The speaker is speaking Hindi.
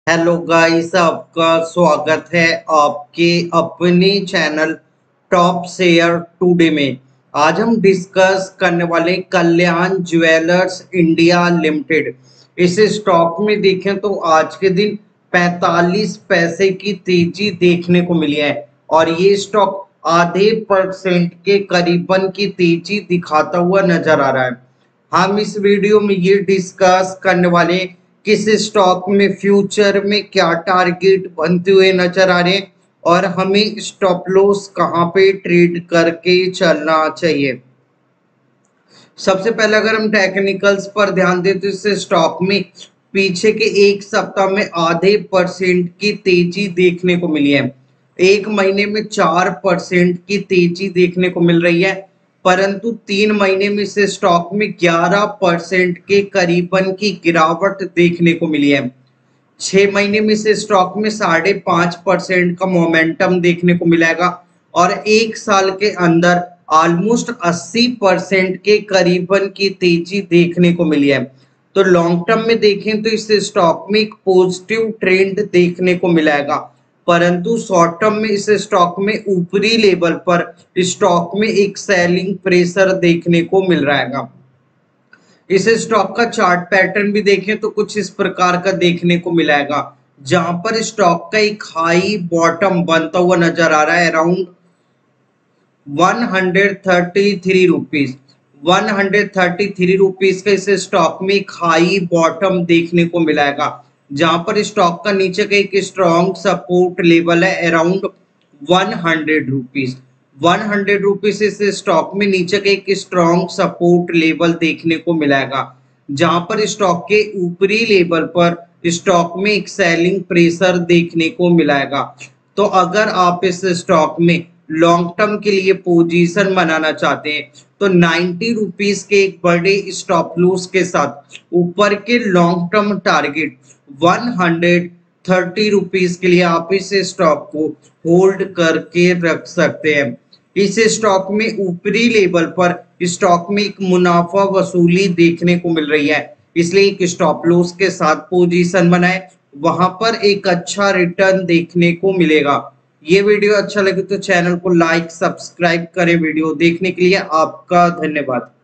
हेलो गाइस, आपका स्वागत है आपके अपने चैनल टॉप शेयर टुडे में। आज हम डिस्कस करने वाले कल्याण ज्वेलर्स इंडिया लिमिटेड। इस स्टॉक में देखें तो आज के दिन 45 पैसे की तेजी देखने को मिली है और ये स्टॉक आधे % के करीबन की तेजी दिखाता हुआ नजर आ रहा है। हम इस वीडियो में ये डिस्कस करने वाले किस स्टॉक में फ्यूचर में क्या टारगेट बनते हुए नजर आ रहे हैं और हमें स्टॉप लॉस कहां पे ट्रेड करके चलना चाहिए। सबसे पहले अगर हम टेक्निकल्स पर ध्यान दें तो इस स्टॉक में पीछे के एक सप्ताह में आधे % की तेजी देखने को मिली है। एक महीने में 4% की तेजी देखने को मिल रही है, परंतु 3 महीने में इस स्टॉक में 11% के करीबन की गिरावट देखने को मिली है। 6 महीने में इस स्टॉक में 5.5% का मोमेंटम देखने को मिलेगा और एक साल के अंदर ऑलमोस्ट 80% के करीबन की तेजी देखने को मिली है। तो लॉन्ग टर्म में देखें तो इस स्टॉक में एक पॉजिटिव ट्रेंड देखने को मिलेगा, परंतु शॉर्ट टर्म में इस स्टॉक में ऊपरी लेवल पर स्टॉक में एक सेलिंग प्रेशर देखने को मिल रहा है। इस स्टॉक का चार्ट पैटर्न भी देखें तो कुछ इस प्रकार का देखने को मिलेगा, जहां पर स्टॉक का एक हाई बॉटम बनता हुआ नजर आ रहा है अराउंड 133 रुपीज। 133 रुपीज का इस स्टॉक में एक हाई बॉटम देखने को मिलेगा, जहां पर स्टॉक का नीचे का एक स्ट्रॉन्ग सपोर्ट लेवल है अराउंड 100 रुपीज। 100 रुपीज इस स्टॉक में नीचे का एक स्ट्रॉन्ग सपोर्ट लेवल देखने को मिलेगा, जहां पर स्टॉक के ऊपरी लेवल पर स्टॉक में एक सेलिंग प्रेशर देखने को मिलेगा। तो अगर आप इस स्टॉक में लॉन्ग टर्म के लिए पोजीशन बनाना चाहते हैं तो 90 रुपीज के एक बड़े स्टॉप लॉस के साथ ऊपर के लॉन्ग टर्म टारगेट 130 रुपीज के लिए आप इस स्टॉक को होल्ड करके रख सकते हैं। इस स्टॉक में ऊपरी लेवल पर स्टॉक में एक मुनाफा वसूली देखने को मिल रही है, इसलिए एक स्टॉप लॉस के साथ पोजीशन बनाए, वहां पर एक अच्छा रिटर्न देखने को मिलेगा। ये वीडियो अच्छा लगे तो चैनल को लाइक सब्सक्राइब करें। वीडियो देखने के लिए आपका धन्यवाद।